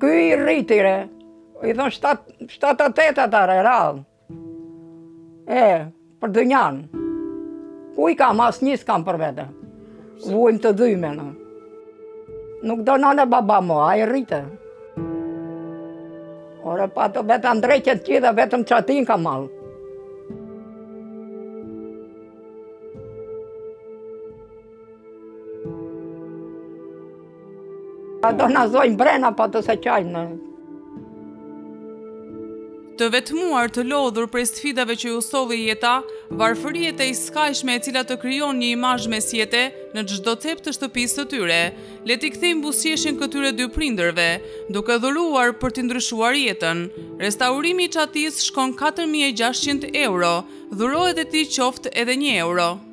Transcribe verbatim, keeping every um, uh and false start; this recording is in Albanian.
Ky i rritire, i thonë shtatë atet atare, radhë. E, për dënjan. Ku i kam, as një s'kam për vete. Vujmë të dyme, në. Nuk do nane baba mo, a i rrite. Ore, pa të vetëm ndreqet që dhe vetëm qatin ka malë. Do në zojnë brena pa të se qajnë. Të vetmuar të lodhur prej sfidave që ju solli jeta, varfëriet e iskajshme e cilat të krijon një imazh mesjete në çdo cep të shtëpisë së tyre, le t'i kthejmë buzëqeshjen këtyre dy prindërve, duke dhuruar për t'i ndryshuar jetën. Restaurimi i çatisë shkon katër mijë e gjashtëqind euro, dhurohet e tij qoftë edhe një euro.